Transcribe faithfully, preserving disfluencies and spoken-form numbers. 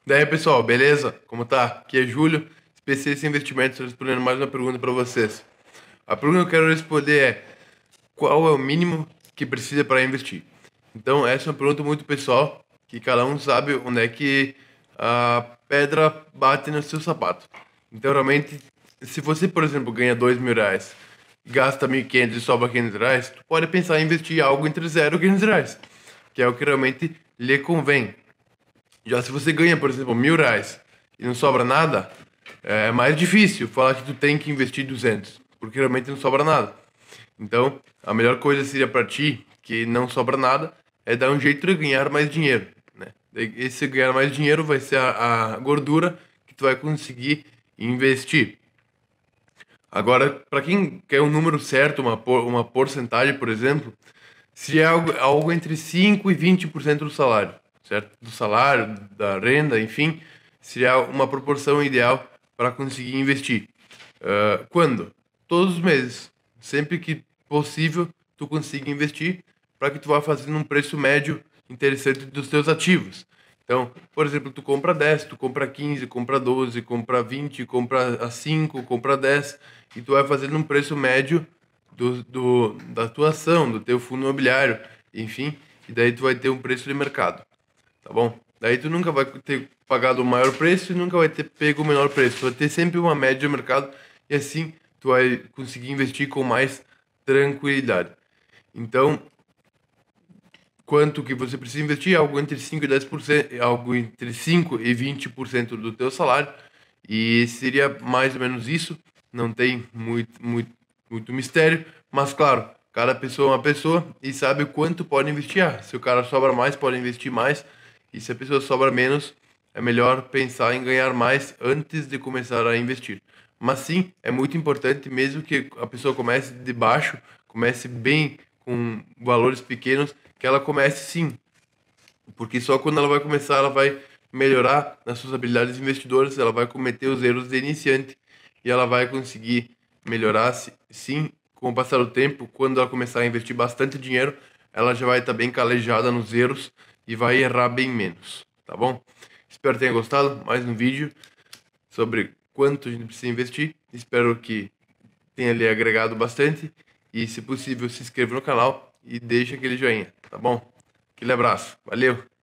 Daí, pessoal, beleza? Como tá? Aqui é Júlio, especialista em investimentos, respondendo mais uma pergunta para vocês. A pergunta que eu quero responder é: qual é o mínimo que precisa para investir? Então, essa é uma pergunta muito pessoal, que cada um sabe onde é que a pedra bate no seu sapato. Então, realmente, se você, por exemplo, ganha dois mil reais, gasta mil e quinhentos e sobra quinhentos reais, tu pode pensar em investir algo entre zero e quinhentos reais, que é o que realmente lhe convém. Já se você ganha, por exemplo, mil reais e não sobra nada, é mais difícil falar que tu tem que investir duzentos, porque realmente não sobra nada. Então, a melhor coisa seria para ti, que não sobra nada, é dar um jeito de ganhar mais dinheiro, né? Daí, esse ganhar mais dinheiro vai ser a, a gordura que tu vai conseguir investir. Agora, para quem quer um número certo, uma, por- uma porcentagem, por exemplo, seria algo, algo entre cinco e vinte por cento do salário, certo? Do salário, da renda, enfim, seria uma proporção ideal para conseguir investir. Ah, quando? Todos os meses. Sempre que possível, tu consiga investir para que tu vá fazendo um preço médio interessante dos teus ativos. Então, por exemplo, tu compra dez, tu compra quinze, compra doze, compra vinte, compra a cinco, compra dez, e tu vai fazendo um preço médio do, do, da tua ação, do teu fundo imobiliário, enfim, e daí tu vai ter um preço de mercado, tá bom? Daí tu nunca vai ter pagado o maior preço e nunca vai ter pego o menor preço, tu vai ter sempre uma média de mercado e assim tu vai conseguir investir com mais tranquilidade. Então, quanto que você precisa investir? Algo entre cinco e dez por cento, algo entre cinco e vinte por cento do teu salário. E seria mais ou menos isso. Não tem muito, muito, muito mistério. Mas, claro, cada pessoa é uma pessoa e sabe quanto pode investir. Ah, se o cara sobra mais, pode investir mais. E se a pessoa sobra menos, é melhor pensar em ganhar mais antes de começar a investir. Mas sim, é muito importante, mesmo que a pessoa comece de baixo, comece bem com valores pequenos, que ela comece sim, porque só quando ela vai começar, ela vai melhorar nas suas habilidades investidoras, ela vai cometer os erros de iniciante e ela vai conseguir melhorar si- sim com o passar do tempo. Quando ela começar a investir bastante dinheiro, ela já vai estar bem calejada nos erros e vai errar bem menos, tá bom? Espero que tenha gostado. Mais um vídeo sobre quanto a gente precisa investir. Espero que tenha lhe agregado bastante e, se possível, se inscreva no canal e deixe aquele joinha, tá bom? Aquele abraço, valeu!